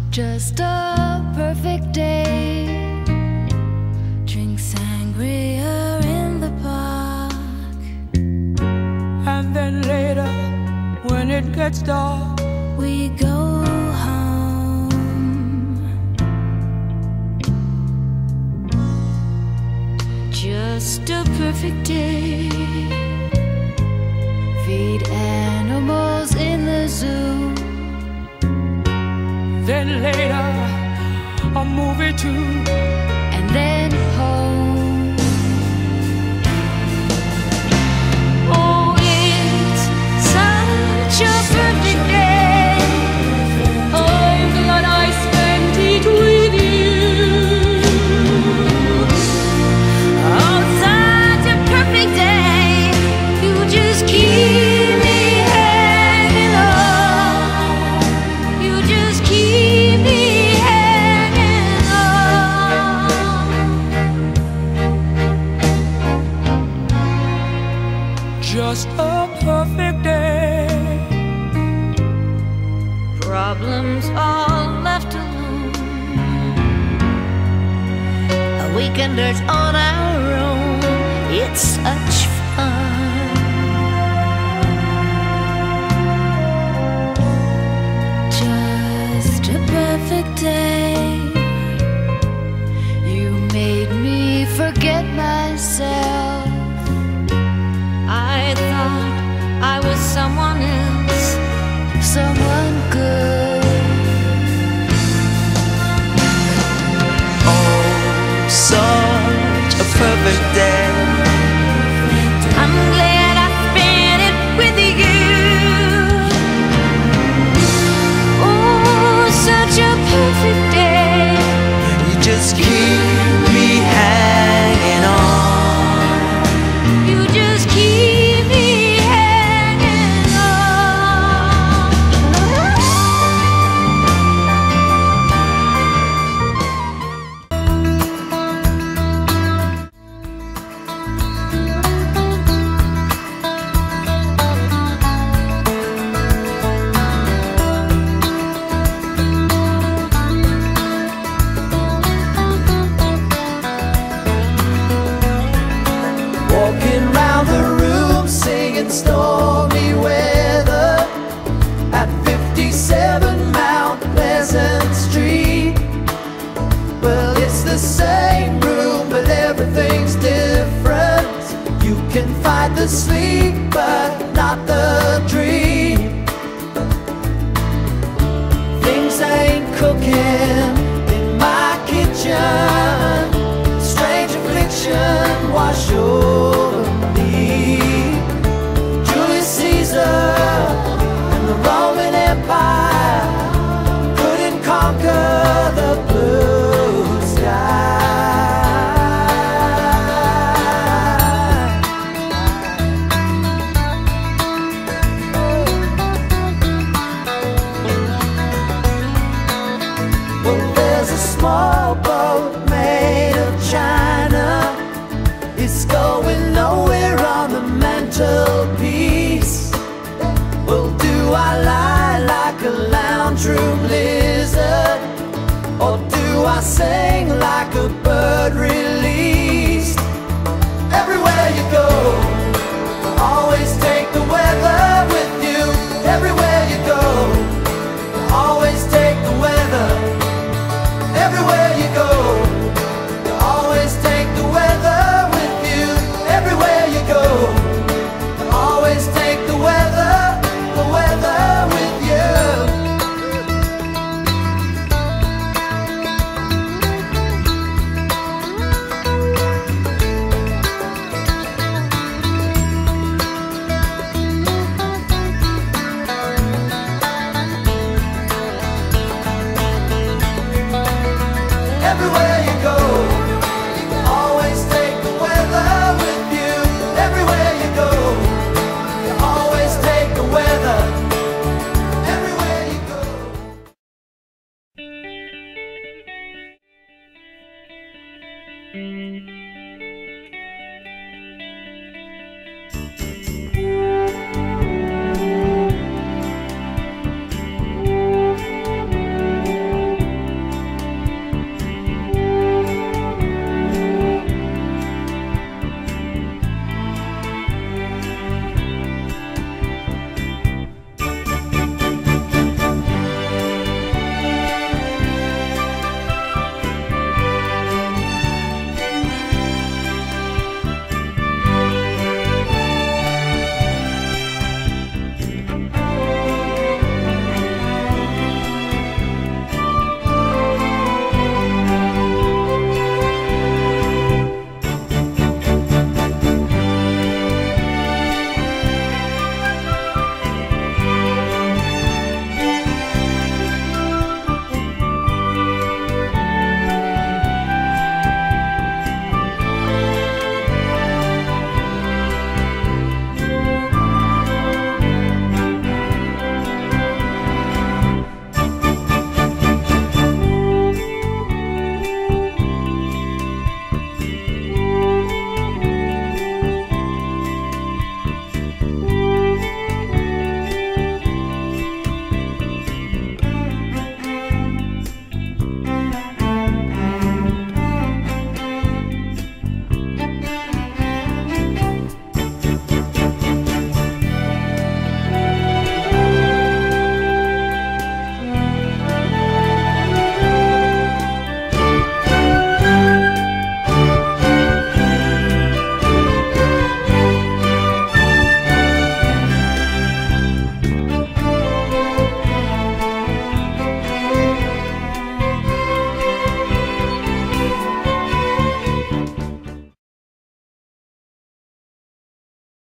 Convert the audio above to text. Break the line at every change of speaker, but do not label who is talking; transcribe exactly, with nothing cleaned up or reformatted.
Just a perfect day. Drink sangria in the park.
And then later, when it gets dark,
we go home. Just a perfect day. Feed animals in the zoo.
Then later, a movie too.
And then home. Oh, it's such a perfect day. I'm glad I spent it with you. Oh, such a perfect day. You just keep me hanging on. You just keep me hanging on.
Just a perfect day.
Problems all left alone. A weekenders on our own. It's such fun. Just a perfect day. You made me forget myself. I thought I was someone else, someone good.
Oh, such a perfect day.
I'm glad I spent it with you. Oh, such a perfect day.
You just keep me hanging on.
You just keep me hanging on.
Walking round the room singing stormy weather at fifty-seven Mount Pleasant Street. Well, it's the same room, but everything's different. You can fight the sleep, but not the dream. Things ain't cooking in my kitchen. Strange affliction wash over me. Julius Caesar and the Roman Empire couldn't conquer the blue sky. Well, there's a small boat made of china. It's going nowhere on the mantelpiece. Well, do I lie like a lounge room lizard, or do I sing like a bird released? Everywhere you go, always take the weather with you. Everywhere you go, always take the weather. Everywhere you go, you always take the weather with you. Everywhere you go, you always take the weather, the weather with you. Everywhere you go, always take the weather with you. Everywhere you go, you always take the weather. Everywhere you go.